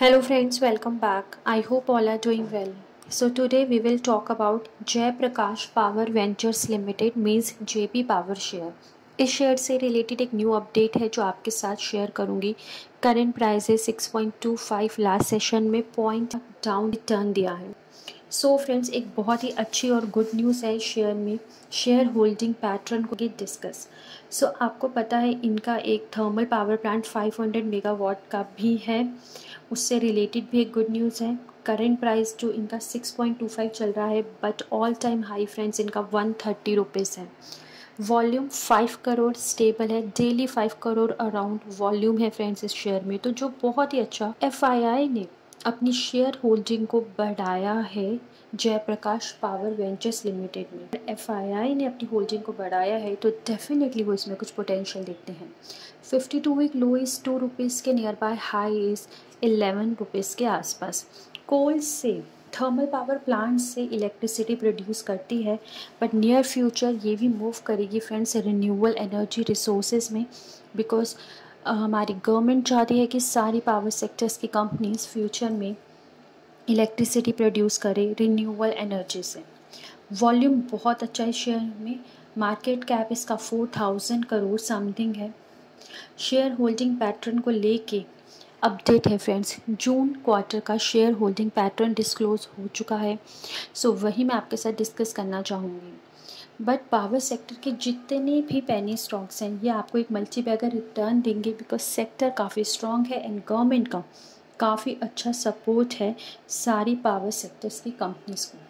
Hello friends, welcome back. I hope all are doing well. So today we will talk about Jay Prakash Power Ventures Limited means JP Power Share. इस share से related एक new update है जो आपके साथ share करूंगी। Current price है 6.25, last session में पॉइंट डाउन रिटर्न दिया है। सो फ्रेंड्स, एक बहुत ही अच्छी और गुड न्यूज़ है शेयर में। शेयर होल्डिंग पैटर्न को डिस्कस। सो आपको पता है इनका एक थर्मल पावर प्लांट 500 मेगावाट का भी है, उससे रिलेटेड भी एक गुड न्यूज़ है। करंट प्राइस जो इनका 6.25 चल रहा है, but all time high friends इनका 130 रुपीज़ है। वॉल्यूम 5 करोड़ स्टेबल है, डेली 5 करोड़ अराउंड वॉल्यूम है फ्रेंड्स इस शेयर में, तो जो बहुत ही अच्छा। एफआईआई ने अपनी शेयर होल्डिंग को बढ़ाया है जयप्रकाश पावर वेंचर्स लिमिटेड में। एफआईआई ने अपनी होल्डिंग को बढ़ाया है तो डेफिनेटली वो इसमें कुछ पोटेंशियल देखते हैं। 52 वीक लो इज़ 2 रुपीज़ के nearby, high is 11 rupees के आसपास। कोल से थर्मल पावर प्लांट से इलेक्ट्रिसिटी प्रोड्यूस करती है, बट नियर फ्यूचर ये भी मूव करेगी फ्रेंड्स रिन्यूएबल एनर्जी रिसोर्सेज में, बिकॉज हमारी गवर्नमेंट चाहती है कि सारी पावर सेक्टर्स की कंपनीज फ्यूचर में इलेक्ट्रिसिटी प्रोड्यूस करे रिन्यूएबल एनर्जी से। वॉल्यूम बहुत अच्छा है शेयर में, मार्केट कैप इसका 4000 करोड़ समथिंग है। शेयर होल्डिंग पैटर्न को लेके अपडेट है फ्रेंड्स, जून क्वार्टर का शेयर होल्डिंग पैटर्न डिस्क्लोज हो चुका है, सो वही मैं आपके साथ डिस्कस करना चाहूँगी। बट पावर सेक्टर के जितने भी पेनी स्टॉक्स हैं ये आपको एक मल्टी बैगर रिटर्न देंगे, बिकॉज सेक्टर काफ़ी स्ट्रॉन्ग है एंड गवर्नमेंट का काफ़ी अच्छा सपोर्ट है सारी पावर सेक्टर्स की कंपनीज को।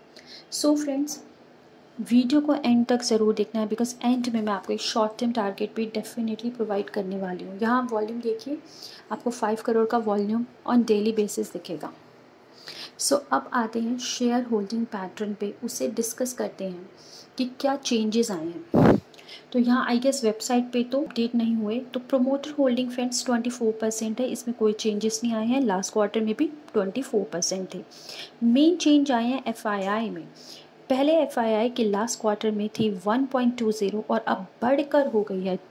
सो फ्रेंड्स, वीडियो को एंड तक ज़रूर देखना है, बिकॉज एंड में मैं आपको एक शॉर्ट टर्म टारगेट भी डेफिनेटली प्रोवाइड करने वाली हूँ। यहाँ वॉल्यूम देखिए, आपको 5 करोड़ का वॉल्यूम ऑन डेली बेसिस दिखेगा। सो अब आते हैं शेयर होल्डिंग पैटर्न पे, उसे डिस्कस करते हैं कि क्या चेंजेस आए हैं। तो यहाँ आई गेस वेबसाइट पे तो अपडेट नहीं हुए, तो प्रोमोटर होल्डिंग फ्रेंड्स 24% है, इसमें कोई चेंजेस नहीं आए हैं। लास्ट क्वार्टर में भी 24% थे। मेन चेंज आए हैं एफआईआई में। पहले एफआईआई के लास्ट क्वार्टर में थी 1.20 और अब बढ़कर हो गई है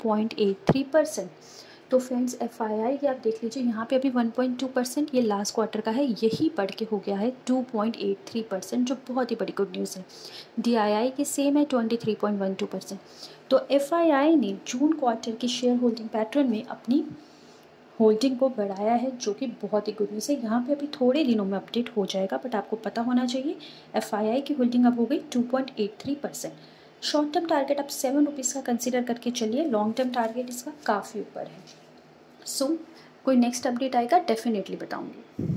2.83%। तो फ्रेंड्स एफआईआई की आप देख लीजिए, यहाँ पे अभी 1.2%, ये लास्ट क्वार्टर का है, यही बढ़ के हो गया है 2.83%, जो बहुत ही बड़ी गुड न्यूज़ है। डीआईआई की सेम है 23.12%। तो एफआईआई ने जून क्वार्टर की शेयर होल्डिंग पैटर्न में अपनी होल्डिंग को बढ़ाया है, जो कि बहुत ही गुड न्यूज़ है। यहाँ पे अभी थोड़े दिनों में अपडेट हो जाएगा, बट आपको पता होना चाहिए एफआईआई की होल्डिंग अब हो गई 2.83%। शॉर्ट टर्म टारगेट आप 7 रुपीज़ का कंसीडर करके चलिए, लॉन्ग टर्म टारगेट इसका काफ़ी ऊपर है। सो कोई नेक्स्ट अपडेट आएगा डेफिनेटली बताऊँगी।